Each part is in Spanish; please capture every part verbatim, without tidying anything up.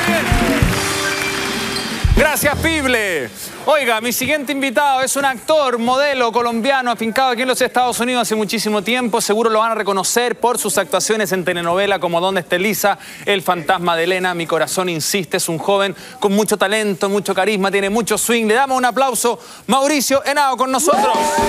Gracias, Pible. Oiga, mi siguiente invitado es un actor, modelo colombiano, afincado aquí en los Estados Unidos hace muchísimo tiempo. Seguro lo van a reconocer por sus actuaciones en telenovela como ¿Dónde está Elisa?, El fantasma de Elena, Mi corazón insiste. Es un joven con mucho talento, mucho carisma, tiene mucho swing. Le damos un aplauso. Mauricio Henao con nosotros.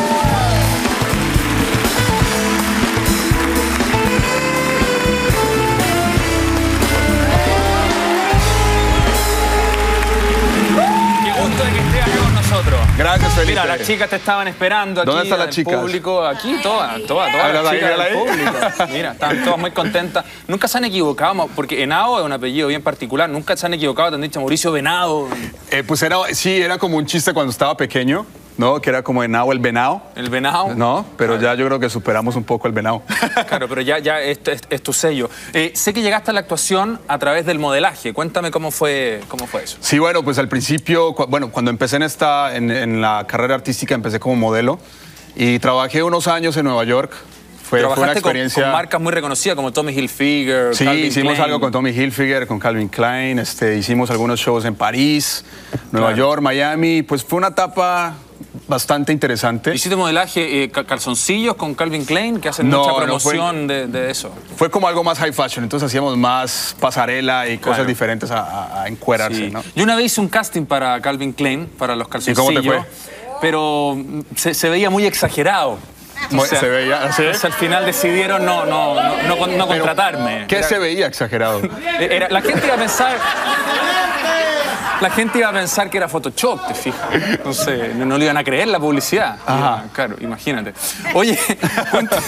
Gracias, Felipe. Mira, las chicas te estaban esperando aquí. ¿Dónde están las chicas? Público, aquí, todas, todas, todas las chicas del público. Mira, están todas muy contentas. Nunca se han equivocado, porque Henao es un apellido bien particular. Nunca se han equivocado, te han dicho Mauricio Venado. Eh, pues era, sí, era como un chiste cuando estaba pequeño, ¿no? Que era como Henao el venado. ¿El venado? No, pero claro, ya yo creo que superamos un poco el venado. Claro, pero ya, ya es, es, es tu sello. Eh, sé que llegaste a la actuación a través del modelaje. Cuéntame cómo fue, cómo fue eso. Sí, bueno, pues al principio, cu bueno, cuando empecé en, esta, en, en la carrera artística, empecé como modelo y trabajé unos años en Nueva York. Fue, fue una experiencia... Con, con marcas muy reconocidas como Tommy Hilfiger, Sí, Calvin hicimos Klein. algo con Tommy Hilfiger, con Calvin Klein. Este, hicimos algunos shows en París, Nueva Claro. York, Miami. Pues fue una etapa bastante interesante. ¿Hiciste modelaje, eh, calzoncillos con Calvin Klein, que hacen No, mucha no promoción fue- de, de eso? Fue como algo más high fashion, entonces hacíamos más pasarela y cosas Claro. diferentes a, a, a encuerarse, Sí. ¿no? Yo una vez hice un casting para Calvin Klein, para los calzoncillos. cómo te fue? Pero se, se veía muy exagerado. Muy- O sea, se veía así. entonces al final decidieron no, no, no, no, con- no contratarme. ¿Qué Era- se veía exagerado? era- la gente iba a pensar... La gente iba a pensar que era Photoshop, te fijas. Entonces, no, no le iban a creer la publicidad. Ajá. Claro, imagínate. Oye, cuéntame,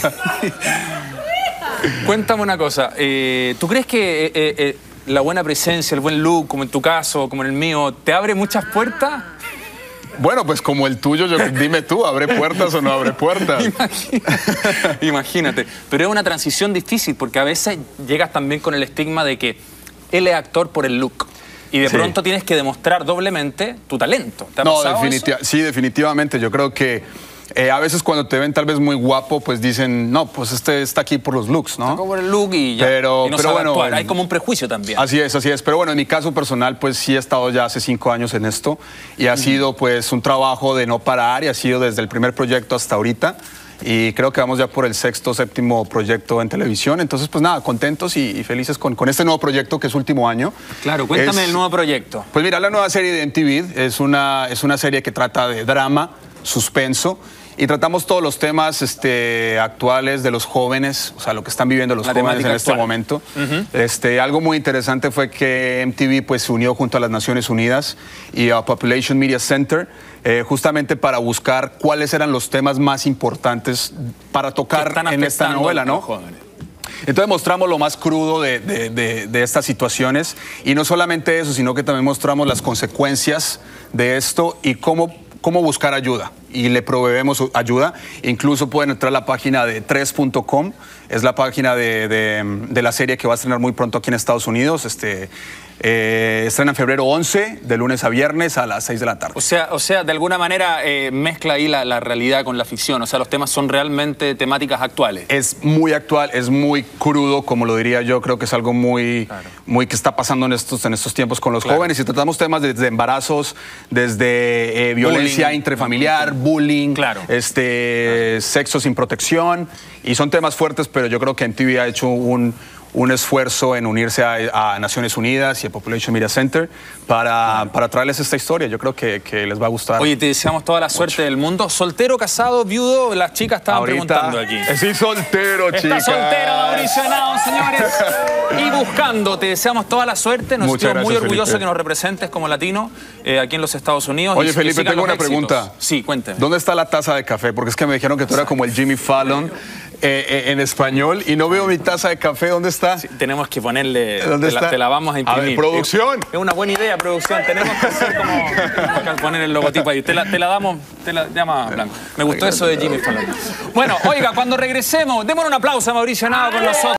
cuéntame una cosa. Eh, ¿Tú crees que eh, eh, la buena presencia, el buen look, como en tu caso, como en el mío, te abre muchas puertas? Bueno, pues como el tuyo, yo, dime tú, ¿abre puertas o no abre puertas? Imagínate. Imagínate. Pero es una transición difícil porque a veces llegas también con el estigma de que él es actor por el look. Y de Sí. pronto tienes que demostrar doblemente tu talento. ¿Te ha No, pasado definitiva- eso? sí, definitivamente. Yo creo que eh, a veces cuando te ven tal vez muy guapo, pues dicen, no, pues este está aquí por los looks, ¿no? Como por el look y ya. Pero- y no pero sabe bueno, actuar. en- Hay como un prejuicio también. Así es, así es. Pero bueno, en mi caso personal, pues sí he estado ya hace cinco años en esto y ha sido pues un trabajo de no parar y ha sido desde el primer proyecto hasta ahorita. Y creo que vamos ya por el sexto, séptimo proyecto en televisión. Entonces, pues nada, contentos y, y felices con, con este nuevo proyecto que es último año. Claro, cuéntame Es- el nuevo proyecto. Pues mira, la nueva serie de M T V es una, es una serie que trata de drama, suspenso, y tratamos todos los temas este, actuales de los jóvenes, o sea, lo que están viviendo los La jóvenes temática en este actual. momento. este, algo muy interesante fue que M T V pues, se unió junto a las Naciones Unidas y a Population Media Center, eh, justamente para buscar cuáles eran los temas más importantes para Que tocar están en esta afectando novela, a los ¿no? jóvenes. Entonces mostramos lo más crudo de, de- de- de estas situaciones y no solamente eso, sino que también mostramos las consecuencias de esto y cómo, cómo buscar ayuda. Y le proveemos ayuda. Incluso pueden entrar a la página de tres punto com, es la página de, de- de la serie que va a estrenar muy pronto aquí en Estados Unidos. Este, eh, estrena en febrero once, de lunes a viernes a las seis de la tarde. O sea, o sea, de alguna manera eh, mezcla ahí la, la realidad con la ficción. O sea, los temas son realmente temáticas actuales. Es muy actual, es muy crudo, como lo diría yo. Creo que es algo muy, Claro. muy que está pasando en estos, en estos tiempos con los Claro. jóvenes. Y tratamos temas desde embarazos, desde eh, violencia Bullying. intrafamiliar, bullying, Claro. este, sexo sin protección. Y son temas fuertes, pero yo creo que M T V ha hecho un, un esfuerzo en unirse a, a Naciones Unidas y a Population Media Center para, para traerles esta historia. Yo creo que, que les va a gustar. Oye, te deseamos toda la suerte del mundo. ¿Soltero, casado, viudo? Las chicas estaban preguntando aquí. Sí, soltero, Está chicas. soltero Mauricio Henao, señores. Y buscando, te deseamos toda la suerte. Nos Muchas sentimos muy gracias, orgullosos Felipe. que nos representes como latino eh, aquí en los Estados Unidos. y Oye, que Felipe, sigan tengo los una éxitos. pregunta. Sí, cuénteme. ¿Dónde está la taza de café? Porque es que me dijeron que tú eras como el Jimmy Fallon eh, eh, en español y no veo mi taza de café. ¿Dónde está? Sí, tenemos que ponerle, ¿Dónde te, la, está? te la vamos a imprimir. A ver, producción. Es una buena idea, producción. Tenemos que hacer como que poner el logotipo ahí. Te la, te la damos, te la llama Blanco. Me gustó eso de Jimmy Fallon. Bueno, oiga, cuando regresemos, démosle un aplauso a Mauricio Henao con nosotros.